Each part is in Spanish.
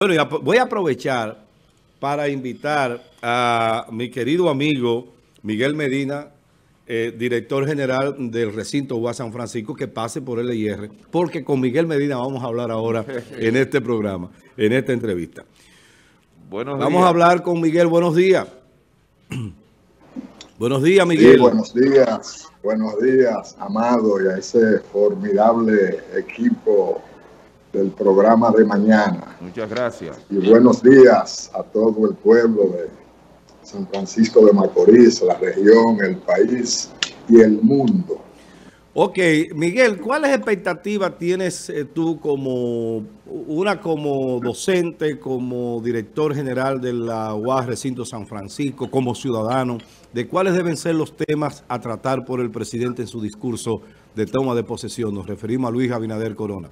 Bueno, voy a aprovechar para invitar a mi querido amigo Miguel Medina, director general del recinto UAS San Francisco, que pase por LIR, porque con Miguel Medina vamos a hablar ahora en este programa, en esta entrevista. Buenos Vamos días. a hablar con Miguel. Buenos días. Buenos días, Miguel. Sí, buenos días, Amado, y a ese formidable equipo del programa de mañana. Muchas gracias. Y buenos días a todo el pueblo de San Francisco de Macorís, la región, el país y el mundo. Ok, Miguel, ¿cuáles expectativas tienes tú como docente, como director general de la UAS Recinto San Francisco, como ciudadano, de cuáles deben ser los temas a tratar por el presidente en su discurso de toma de posesión? Nos referimos a Luis Abinader Corona.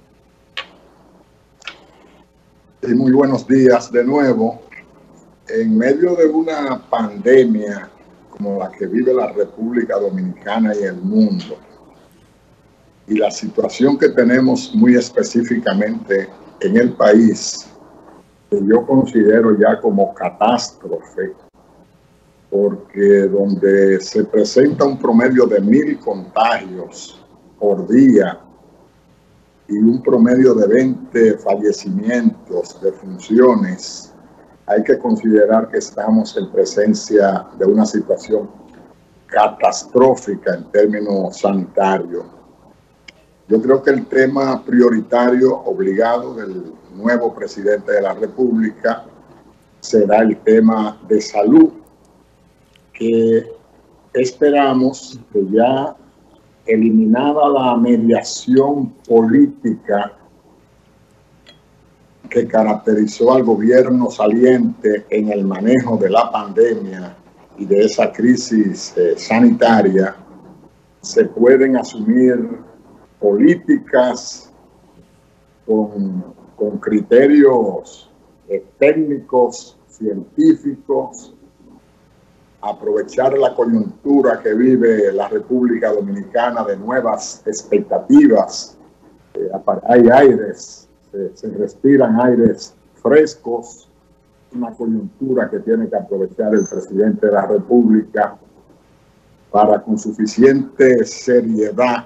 Y muy buenos días de nuevo. En medio de una pandemia como la que vive la República Dominicana y el mundo, y la situación que tenemos muy específicamente en el país, que yo considero ya como catástrofe, porque donde se presenta un promedio de 1,000 contagios por día y un promedio de 20 fallecimientos, defunciones, hay que considerar que estamos en presencia de una situación catastrófica en términos sanitarios. Yo creo que el tema prioritario, obligado del nuevo presidente de la República, será el tema de salud, que esperamos que ya eliminada la mediación política que caracterizó al gobierno saliente en el manejo de la pandemia y de esa crisis sanitaria, se pueden asumir políticas con criterios técnicos, científicos, aprovechar la coyuntura que vive la República Dominicana de nuevas expectativas. Hay aires, se respiran aires frescos, una coyuntura que tiene que aprovechar el presidente de la República para con suficiente seriedad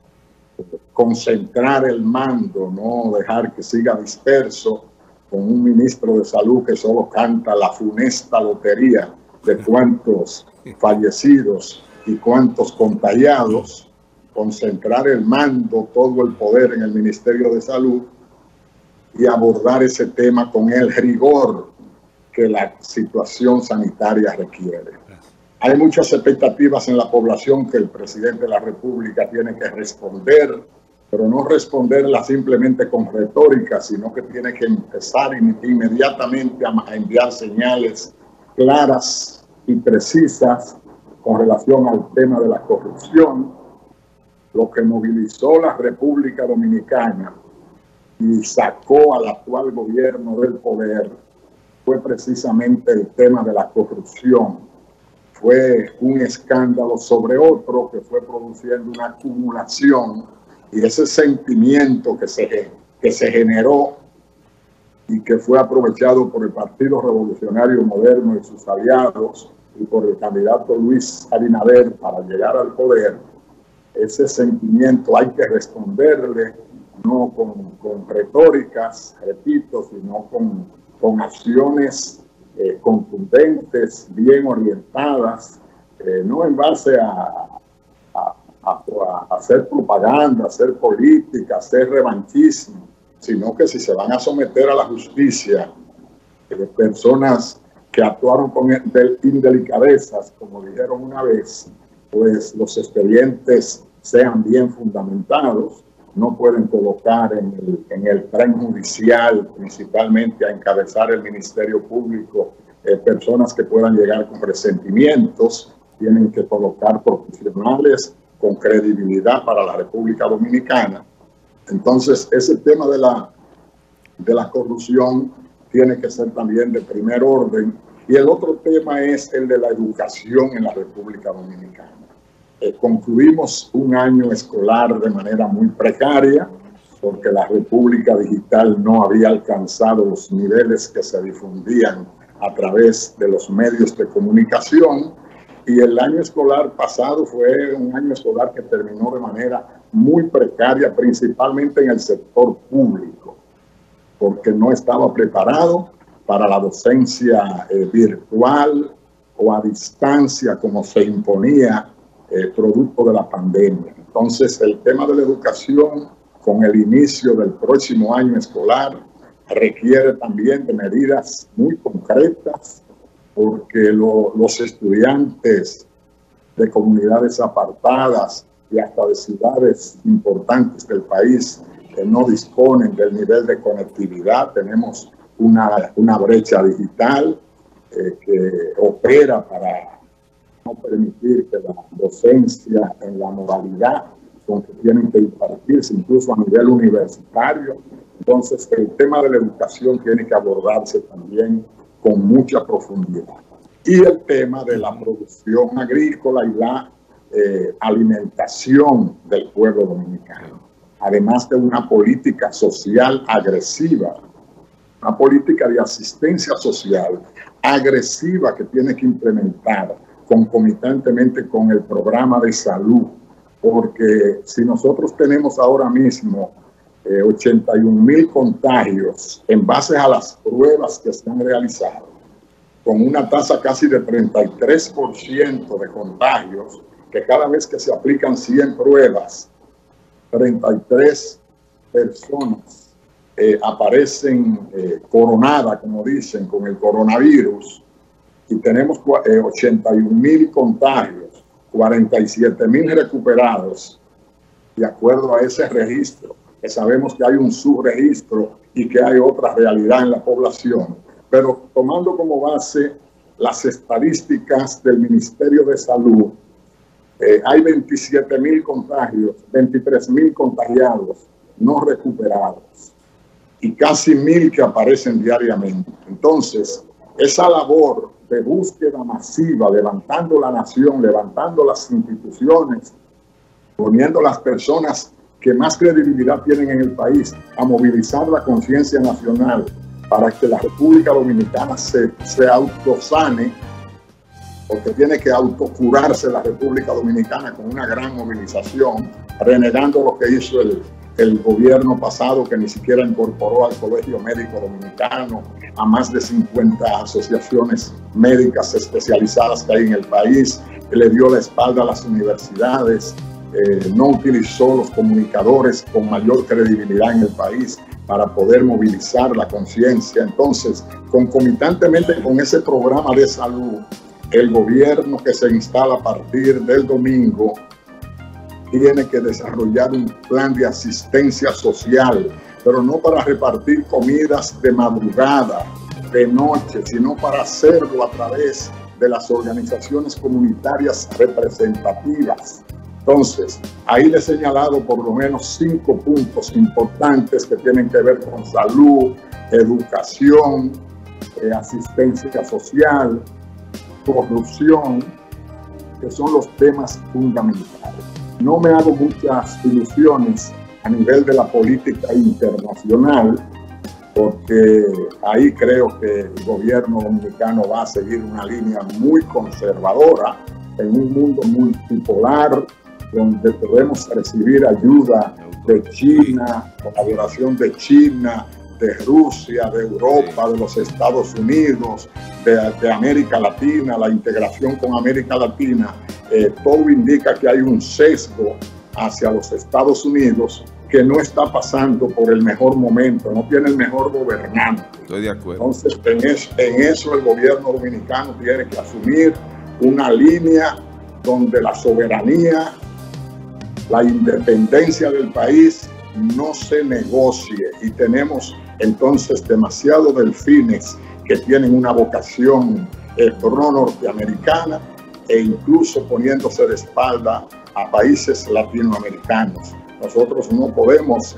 concentrar el mando, no dejar que siga disperso con un ministro de salud que solo canta la funesta lotería de cuántos fallecidos y cuántos contagiados. Concentrar el mando, todo el poder en el Ministerio de Salud y abordar ese tema con el rigor que la situación sanitaria requiere. Hay muchas expectativas en la población que el presidente de la República tiene que responder, pero no responderla simplemente con retórica, sino que tiene que empezar inmediatamente a enviar señales claras y precisas con relación al tema de la corrupción. Lo que movilizó la República Dominicana y sacó al actual gobierno del poder fue precisamente el tema de la corrupción. Fue un escándalo sobre otro que fue produciendo una acumulación, y ese sentimiento que se generó y que fue aprovechado por el Partido Revolucionario Moderno y sus aliados y por el candidato Luis Abinader para llegar al poder, ese sentimiento hay que responderle no con retóricas, repito, sino con acciones contundentes, bien orientadas, no en base a hacer propaganda, hacer política, hacer revanchismo, sino que si se van a someter a la justicia personas que actuaron con indelicadezas, como dijeron una vez, pues los expedientes sean bien fundamentados. No pueden colocar en el tren judicial, principalmente a encabezar el Ministerio Público, personas que puedan llegar con resentimientos. Tienen que colocar profesionales con credibilidad para la República Dominicana. Entonces, ese tema de la corrupción tiene que ser también de primer orden. Y el otro tema es el de la educación en la República Dominicana. Concluimos un año escolar de manera muy precaria. porque la República Digital no había alcanzado los niveles que se difundían a través de los medios de comunicación. Y el año escolar pasado fue un año escolar que terminó de manera muy precaria, principalmente en el sector público, porque no estaba preparado para la docencia virtual o a distancia como se imponía producto de la pandemia. Entonces, el tema de la educación con el inicio del próximo año escolar requiere también de medidas muy concretas, porque los estudiantes de comunidades apartadas y hasta de ciudades importantes del país que no disponen del nivel de conectividad, tenemos una brecha digital que opera para no permitir que la docencia en la modalidad con que tienen que impartirse, incluso a nivel universitario. Entonces, el tema de la educación tiene que abordarse también con mucha profundidad. Y el tema de la producción agrícola y la alimentación del pueblo dominicano, además de una política social agresiva, una política de asistencia social agresiva que tiene que implementar concomitantemente con el programa de salud, porque si nosotros tenemos ahora mismo 81,000 contagios en base a las pruebas que se han realizado, con una tasa casi de 33% de contagios, que cada vez que se aplican 100 pruebas, 33 personas aparecen coronadas, como dicen, con el coronavirus, y tenemos 81,000 contagios, 47,000 recuperados, de acuerdo a ese registro, que sabemos que hay un subregistro y que hay otra realidad en la población. Pero tomando como base las estadísticas del Ministerio de Salud, hay 27,000 contagios, 23,000 contagiados no recuperados y casi 1,000 que aparecen diariamente. Entonces, esa labor de búsqueda masiva, levantando la nación, levantando las instituciones, poniendo las personas que más credibilidad tienen en el país a movilizar la conciencia nacional para que la República Dominicana se autosane, porque tiene que autocurarse la República Dominicana con una gran movilización, renegando lo que hizo el gobierno pasado, que ni siquiera incorporó al Colegio Médico Dominicano, a más de 50 asociaciones médicas especializadas que hay en el país, que le dio la espalda a las universidades, no utilizó los comunicadores con mayor credibilidad en el país para poder movilizar la conciencia. Entonces, concomitantemente con ese programa de salud, el gobierno que se instala a partir del domingo tiene que desarrollar un plan de asistencia social, pero no para repartir comidas de madrugada, de noche, sino para hacerlo a través de las organizaciones comunitarias representativas. Entonces, ahí le he señalado por lo menos 5 puntos importantes que tienen que ver con salud, educación, asistencia social, corrupción, que son los temas fundamentales. No me hago muchas ilusiones a nivel de la política internacional, porque ahí creo que el gobierno dominicano va a seguir una línea muy conservadora en un mundo multipolar, donde podemos recibir ayuda de China, colaboración de China, de Rusia, de Europa, de los Estados Unidos, de América Latina, la integración con América Latina. Todo indica que hay un sesgo hacia los Estados Unidos que no está pasando por el mejor momento, no tiene el mejor gobernante. Estoy de acuerdo. Entonces, en eso el gobierno dominicano tiene que asumir una línea donde la soberanía, la independencia del país no se negocie, y tenemos entonces demasiados delfines que tienen una vocación pro-norteamericana e incluso poniéndose de espalda a países latinoamericanos. Nosotros no podemos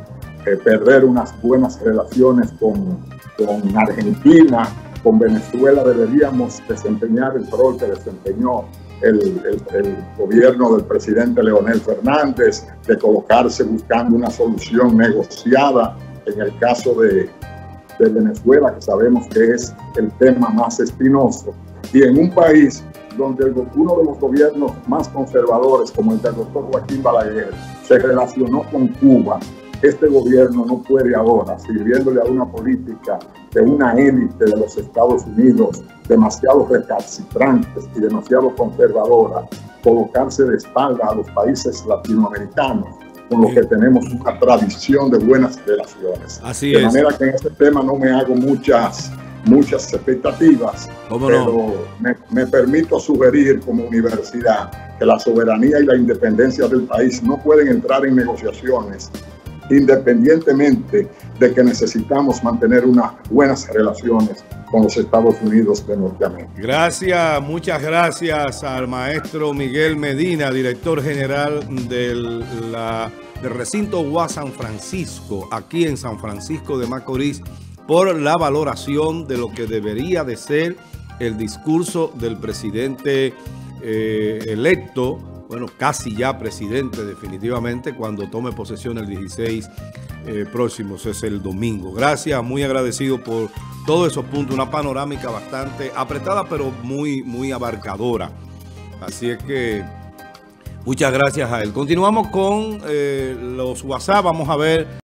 perder unas buenas relaciones con Argentina, con Venezuela. Deberíamos desempeñar el rol que desempeñó el gobierno del presidente Leonel Fernández, de colocarse buscando una solución negociada en el caso de Venezuela, que sabemos que es el tema más espinoso, y en un país donde uno de los gobiernos más conservadores, como el del doctor Joaquín Balaguer, se relacionó con Cuba. Este gobierno no puede ahora, sirviéndole a una política de una élite de los Estados Unidos demasiado recalcitrantes y demasiado conservadora, colocarse de espalda a los países latinoamericanos, con los que tenemos una tradición de buenas relaciones. Así de es. manera que en este tema no me hago muchas expectativas, pero me permito sugerir como universidad que la soberanía y la independencia del país no pueden entrar en negociaciones independientemente de que necesitamos mantener unas buenas relaciones con los Estados Unidos de Norteamérica. Gracias, muchas gracias al maestro Miguel Medina, director general del recinto UAS San Francisco, aquí en San Francisco de Macorís, por la valoración de lo que debería de ser el discurso del presidente electo, bueno, casi ya presidente definitivamente, cuando tome posesión el 16 próximo, es el domingo. Gracias, muy agradecido por todos esos puntos, una panorámica bastante apretada, pero muy abarcadora. Así es que muchas gracias a él. Continuamos con los WhatsApp, vamos a ver.